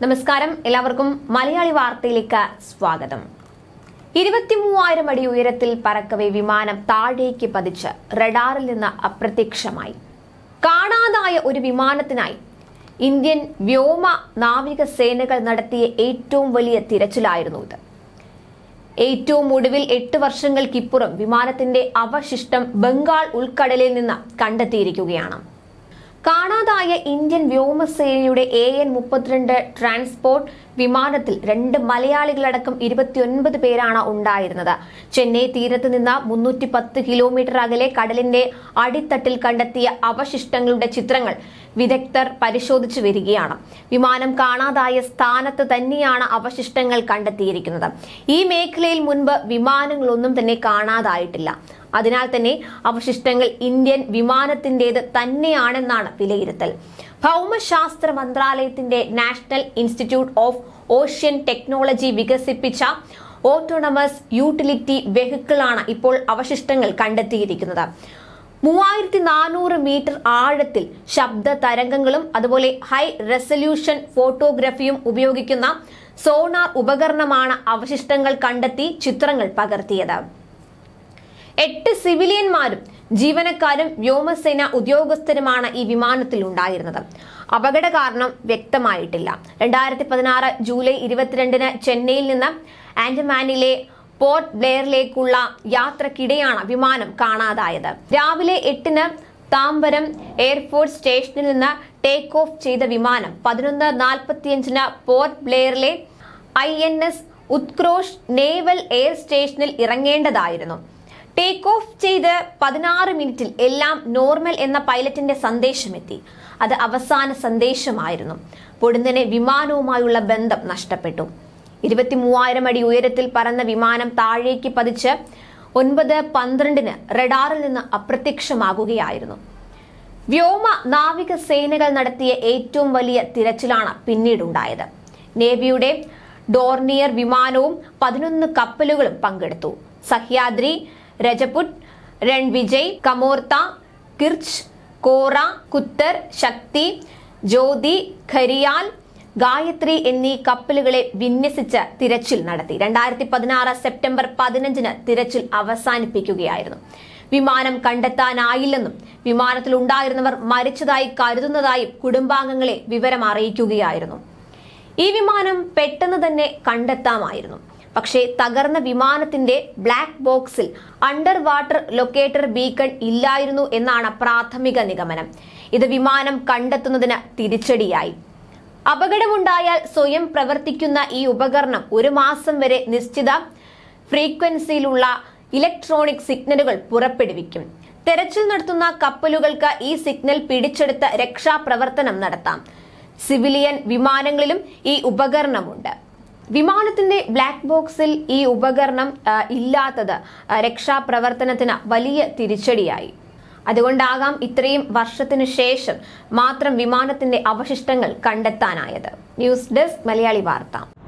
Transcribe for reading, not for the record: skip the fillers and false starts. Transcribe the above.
നമസ്കാരം, എല്ലാവർക്കും മലയാളി വാർത്തയിലേക്ക് സ്വാഗതം. 23,000 അടി ഉയരത്തിൽ പറക്കവേ വിമാനം താഴേക്ക് പതിച്ച് റഡാറിൽ നിന്ന് അപ്രത്യക്ഷമായി. കാണാതായ ഒരു വിമാനത്തിനായി ഇന്ത്യൻ വ്യോമ നാവിക സേനകൾ നടത്തിയ ഏറ്റവും വലിയ തിരച്ചിലായിരുന്നു ഇത്. ഏറ്റവും ഒടുവിൽ 8 വർഷങ്ങൾക്കിപ്പുറം വിമാനത്തിന്റെ അവശിഷ്ടം ബംഗാൾ ഉൾക്കടലിൽ നിന്ന് കണ്ടെത്തിയിരിക്കുകയാണ്. കാണാതായ ഇന്ത്യൻ വ്യോമസേനയുടെ AN-32 ട്രാൻസ്പോർട്ട് വിമാനത്തിൽ 2 മലയാളികളടക്കം 29 പേരാണ് ഉണ്ടായിരുന്നത്. ചെന്നൈ തീരത്ത് നിന്ന് 310 കിലോമീറ്റർ അകലെ കടലിന്റെ അടിത്തട്ടിൽ കണ്ടെത്തിയ അവശിഷ്ടങ്ങളുടെ ചിത്രങ്ങൾ വിദഗ്ധർ പരിശോധിച്ചു വരികയാണ്. വിമാനം കാണാതായ സ്ഥാനത്ത് തന്നെയാണ് അവശിഷ്ടങ്ങൾ കണ്ടെത്തിയിരിക്കുന്നത്. ഈ മേഖലയിൽ മുൻപ് വിമാനങ്ങളൊന്നും തന്നെ കാണാതായിട്ടില്ല. അതിനാൽ തന്നെ അവശിഷ്ടങ്ങൾ ഇന്ത്യൻ വിമാനത്തിന്റേത് തന്നെയാണെന്നാണ് വിലയിരുത്തൽ. ഭൗമശാസ്ത്ര മന്ത്രാലയത്തിന്റെ national institute of ocean technology വികസിപ്പിച്ച ഓട്ടോണമസ് യൂട്ടിലിറ്റി വെഹിക്കിളാണ് ഇപ്പോൾ അവശിഷ്ടങ്ങൾ കണ്ടെത്തിയിരിക്കുന്നത്. 3400 മീറ്റർ ആഴത്തിൽ ശബ്ദ തരംഗങ്ങളും അതുപോലെ ഹൈ റെസല്യൂഷൻ ഫോട്ടോഗ്രാഫിയും ഉപയോഗിക്കുന്ന സോണാർ ഉപകരണമാണ് അവശിഷ്ടങ്ങൾ കണ്ടെത്തി ചിത്രങ്ങൾ പകർത്തിയത്. 8 സിവിലിയന്മാരും ജീവനക്കാരും വ്യോമസേന ഉദ്യോഗസ്ഥരുമാണ് ഈ വിമാനത്തിൽ ഉണ്ടായിരുന്നത്. അപകട കാരണം വ്യക്തമായിട്ടില്ല. 2016 ജൂലൈ 22-ന് ചെന്നൈയിൽ നിന്ന് ആൻഡമാനിലെ പോർട്ട് ബ്ലെയറിലേക്കുള്ള യാത്രക്കിടെയാണ് വിമാനം കാണാതായത്. രാവിലെ 8-ന് താമ്പരം എയർഫോഴ്സ് സ്റ്റേഷനിൽ നിന്ന് ടേക്ക് ഓഫ് ചെയ്ത വിമാനം 11:45-ന് പോർട്ട് ബ്ലെയറിലെ INS ഉത്ക്രോഷ് നേവൽ എയർ സ്റ്റേഷനിൽ ഇറങ്ങേണ്ടതായിരുന്നു. ടേക്ക് ഓഫ് ചെയ്ത് 16 മിനിറ്റിൽ എല്ലാം നോർമൽ എന്ന പൈലറ്റിന്റെ സന്ദേശമെത്തി. അത് അവസാന സന്ദേശമായിരുന്നു. പൊടുന്നനെ വിമാനവുമായുള്ള ബന്ധം നഷ്ടപ്പെട്ടു. 23,000 അടി ഉയരത്തിൽ പറന്ന വിമാനം താഴേക്ക് പതിച്ച് 9:12-ന് റഡാറിൽ നിന്ന് അപ്രത്യക്ഷമാകുകയായിരുന്നു. വ്യോമ നാവിക സേനകൾ നടത്തിയ ഏറ്റവും വലിയ തിരച്ചിലാണ് പിന്നീടുണ്ടായത്. നേവിയുടെ ഡോർണിയർ വിമാനവും 11 കപ്പലുകളും പങ്കെടുത്തു. സഹ്യാദ്രി, രജപുട്ട്, രൺവിജയ്, കമോർത്ത, കിർച്ച്, കോറ, കുത്തർ, ശക്തി, ജ്യോതി, ഖരിയാൽ, ഗായത്രി എന്നീ കപ്പലുകളെ വിന്യസിച്ച് തിരച്ചിൽ നടത്തി. 2016 സെപ്റ്റംബർ 15-ന് തിരച്ചിൽ അവസാനിപ്പിക്കുകയായിരുന്നു. വിമാനം കണ്ടെത്താനായില്ലെന്നും വിമാനത്തിൽ ഉണ്ടായിരുന്നവർ മരിച്ചതായി കരുതുന്നതായും കുടുംബാംഗങ്ങളെ വിവരം അറിയിക്കുകയായിരുന്നു. ഈ വിമാനം പെട്ടെന്ന് തന്നെ കണ്ടെത്താമായിരുന്നു. പക്ഷേ തകർന്ന വിമാനത്തിന്റെ ബ്ലാക്ക് ബോക്സിൽ അണ്ടർ വാട്ടർ ലൊക്കേറ്റർ ബീക്കൺ ഇല്ലായിരുന്നു എന്നാണ് പ്രാഥമിക നിഗമനം. ഇത് വിമാനം കണ്ടെത്തുന്നതിന് തിരിച്ചടിയായി. അപകടമുണ്ടായാൽ സ്വയം പ്രവർത്തിക്കുന്ന ഈ ഉപകരണം 1 മാസം വരെ നിശ്ചിത ഫ്രീക്വൻസിയിലുള്ള ഇലക്ട്രോണിക് സിഗ്നലുകൾ പുറപ്പെടുവിക്കും. തെരച്ചിൽ നടത്തുന്ന കപ്പലുകൾക്ക് ഈ സിഗ്നൽ പിടിച്ചെടുത്ത് രക്ഷാപ്രവർത്തനം നടത്താം. സിവിലിയൻ വിമാനങ്ങളിലും ഈ ഉപകരണമുണ്ട്. വിമാനത്തിന്റെ ബ്ലാക്ക് ബോക്സിൽ ഈ ഉപകരണം ഇല്ലാത്തത് രക്ഷാപ്രവർത്തനത്തിന് വലിയ തിരിച്ചടിയായി. അതുകൊണ്ടാകാം ഇത്രയും വർഷത്തിനു ശേഷം മാത്രം വിമാനത്തിന്റെ അവശിഷ്ടങ്ങൾ കണ്ടെത്താനായത്. ന്യൂസ് ഡെസ്ക് മലയാളി വാർത്ത.